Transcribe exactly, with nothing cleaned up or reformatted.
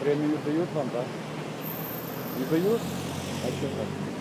Премию дают вам, да? Не дают? А что так?